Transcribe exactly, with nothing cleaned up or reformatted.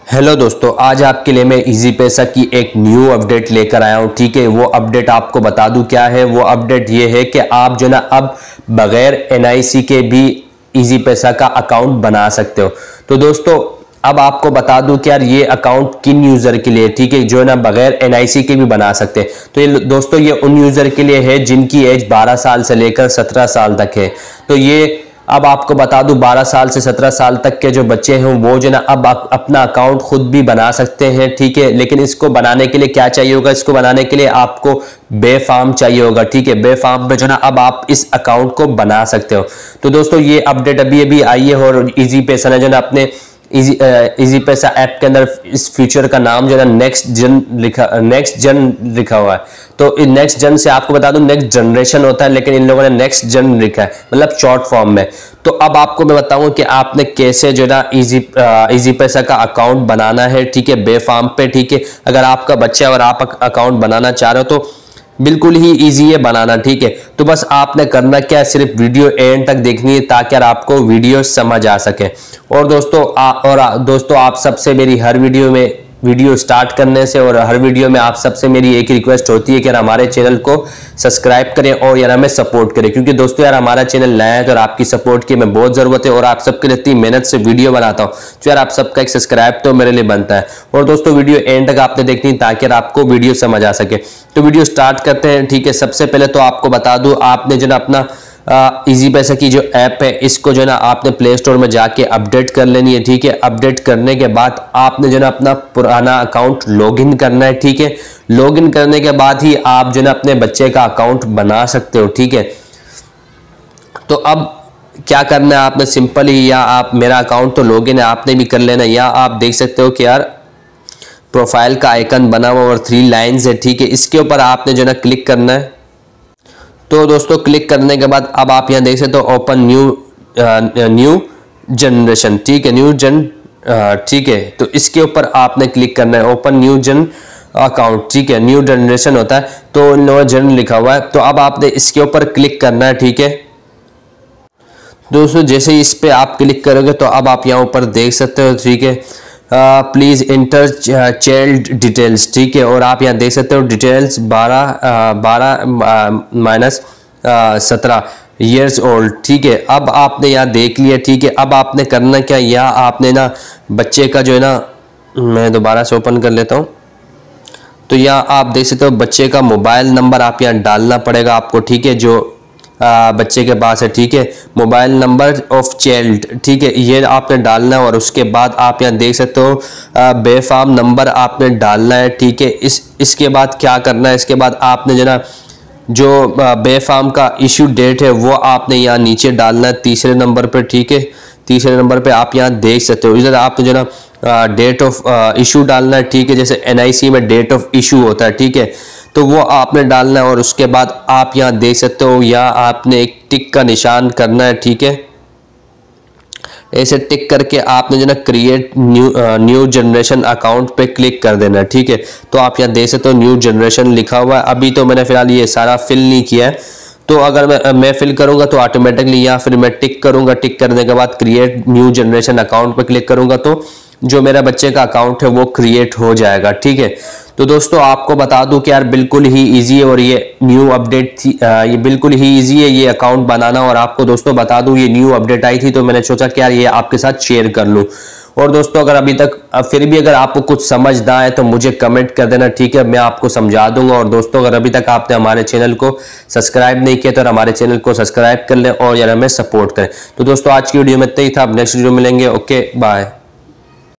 Hello दोस्तों, आज आपके लिए मैं इजी पैसा की एक न्यू अपडेट लेकर आया हूँ। ठीक है, वो अपडेट आपको बता दूं क्या है। वो अपडेट ये है कि आप जो ना अब बगैर एनआईसी के भी इजी पैसा का अकाउंट बना सकते हो। तो दोस्तों अब आपको बता दूं कि यार ये अकाउंट किन यूजर के लिए, ठीक है, जो है ना बगैर एनआईसी के भी बना सकते हैं। तो ये दोस्तों ये उन यूजर के लिए है जिनकी एज बारह साल से लेकर सत्रह साल तक है। तो ये अब आपको बता दूं बारह साल से सत्रह साल तक के जो बच्चे हैं वो जो ना अब अपना अकाउंट खुद भी बना सकते हैं। ठीक है, लेकिन इसको बनाने के लिए क्या चाहिए होगा, इसको बनाने के लिए आपको बे फार्म चाहिए होगा। ठीक है, बे फार्म पे जो ना अब आप इस अकाउंट को बना सकते हो। तो दोस्तों ये अपडेट अभी अभी आई है और इजी पैसा ने जो ना अपने इजी इजी पैसा ऐप के अंदर इस फीचर का नाम जो है ना नेक्स्ट जन लिखा नेक्स्ट जन लिखा हुआ है। तो नेक्स्ट जन से आपको बता दूं नेक्स्ट जनरेशन होता है, लेकिन इन लोगों ने नेक्स्ट जन लिखा है, मतलब शॉर्ट फॉर्म में। तो अब आपको मैं बताऊंगा कि आपने कैसे जो ना इजी इजी पैसा का अकाउंट बनाना है। ठीक है, बे फार्म पे। ठीक है, अगर आपका बच्चा और आप अकाउंट बनाना चाह रहे हो तो बिल्कुल ही इजी है बनाना। ठीक है, तो बस आपने करना क्या है, सिर्फ वीडियो एंड तक देखनी है ताकि आपको वीडियो समझ आ सके। और दोस्तों आ, और आ, दोस्तों आप सबसे मेरी हर वीडियो में वीडियो स्टार्ट करने से और हर वीडियो में आप सबसे मेरी एक रिक्वेस्ट होती है कि यार हमारे चैनल को सब्सक्राइब करें और यार हमें सपोर्ट करें, क्योंकि दोस्तों यार हमारा चैनल नया है तो आपकी सपोर्ट की हमें बहुत जरूरत है और आप सबके लिए इतनी मेहनत से वीडियो बनाता हूँ तो यार आप सबका एक सब्सक्राइब तो मेरे लिए बनता है। और दोस्तों वीडियो एंड तक आपने देखनी ताकि आपको वीडियो समझ आ सके। तो वीडियो स्टार्ट करते हैं। ठीक है, सबसे पहले तो आपको बता दूं आपने जो ना अपना इजी पैसा की जो ऐप है इसको जो ना आपने प्ले स्टोर में जाके अपडेट कर लेनी है। ठीक है, अपडेट करने के बाद आपने जो ना अपना पुराना अकाउंट लॉगिन करना है। ठीक है, लॉगिन करने के बाद ही आप जो ना अपने बच्चे का अकाउंट बना सकते हो। ठीक है, तो अब क्या करना है आपने, सिंपल ही, या आप मेरा अकाउंट तो लॉगिन है आपने भी कर लेना, या आप देख सकते हो कि यार प्रोफाइल का आइकन बना हुआ और थ्री लाइंस है। ठीक है, इसके ऊपर आपने जो ना क्लिक करना है। तो दोस्तों क्लिक करने के बाद अब आप यहाँ देख सकते हो ओपन न्यू न्यू जनरेशन। ठीक है, न्यू जन ठीक है, तो इसके ऊपर आपने क्लिक करना है, ओपन न्यू जन अकाउंट। ठीक है, न्यू जनरेशन होता है तो न्यू जन लिखा हुआ है, तो अब आपने इसके ऊपर क्लिक करना है। ठीक है दोस्तों, जैसे ही इस पे आप क्लिक करोगे तो अब आप यहाँ ऊपर देख सकते हो। ठीक है, प्लीज इंटर चाइल्ड डिटेल्स। ठीक है, और आप यहाँ देख सकते हो डिटेल्स बारह बारह माइनस सत्रह ईयर्स ओल्ड। ठीक है, अब आपने यहाँ देख लिया। ठीक है, अब आपने करना क्या, या आपने ना बच्चे का जो है ना, मैं दोबारा से ओपन कर लेता हूँ, तो यहाँ आप देख सकते हो बच्चे का मोबाइल नंबर आप यहाँ डालना पड़ेगा आपको। ठीक है, जो आ, बच्चे के पास है। ठीक है, मोबाइल नंबर ऑफ चाइल्ड। ठीक है, ये आपने डालना है और उसके बाद आप यहाँ देख सकते हो बे फार्म नंबर आपने डालना है। ठीक है, इस इसके बाद क्या करना है, इसके बाद आपने जो ना जो बे फार्म का इशू डेट है वो आपने यहाँ नीचे डालना है तीसरे नंबर पर। ठीक है, तीसरे नंबर पे आप यहाँ देख सकते हो, इधर आप जो ना डेट ऑफ इशू डालना है। ठीक है, जैसे एनआईसी में डेट ऑफ इशू होता है। ठीक है, तो वो आपने डालना है और उसके बाद आप यहाँ देख सकते हो यहाँ आपने एक टिक का निशान करना है। ठीक है, ऐसे टिक करके आपने जो ना create new new generation account पे क्लिक कर देना है। ठीक है, तो आप यहाँ देख सकते हो न्यू जनरेशन लिखा हुआ है। अभी तो मैंने फिलहाल ये सारा फिल नहीं किया है, तो अगर मैं मैं फिल करूंगा तो ऑटोमेटिकली, या फिर मैं टिक करूंगा, टिक करने के बाद क्रिएट न्यू जनरेशन अकाउंट पे क्लिक करूंगा तो जो मेरा बच्चे का अकाउंट है वो क्रिएट हो जाएगा। ठीक है, तो दोस्तों आपको बता दूं कि यार बिल्कुल ही इजी है और ये न्यू अपडेट थी, ये बिल्कुल ही इजी है ये अकाउंट बनाना। और आपको दोस्तों बता दूं ये न्यू अपडेट आई थी तो मैंने सोचा कि यार ये आपके साथ शेयर कर लूं। और दोस्तों अगर अभी तक फिर भी अगर आपको कुछ समझ ना आए तो मुझे कमेंट कर देना। ठीक है, मैं आपको समझा दूंगा। और दोस्तों अगर अभी तक आपने हमारे चैनल को सब्सक्राइब नहीं किया तो हमारे चैनल को सब्सक्राइब कर लें और यार हमें सपोर्ट करें। तो दोस्तों आज की वीडियो में इतना ही था, अब नेक्स्ट वीडियो मिलेंगे। Okay bye.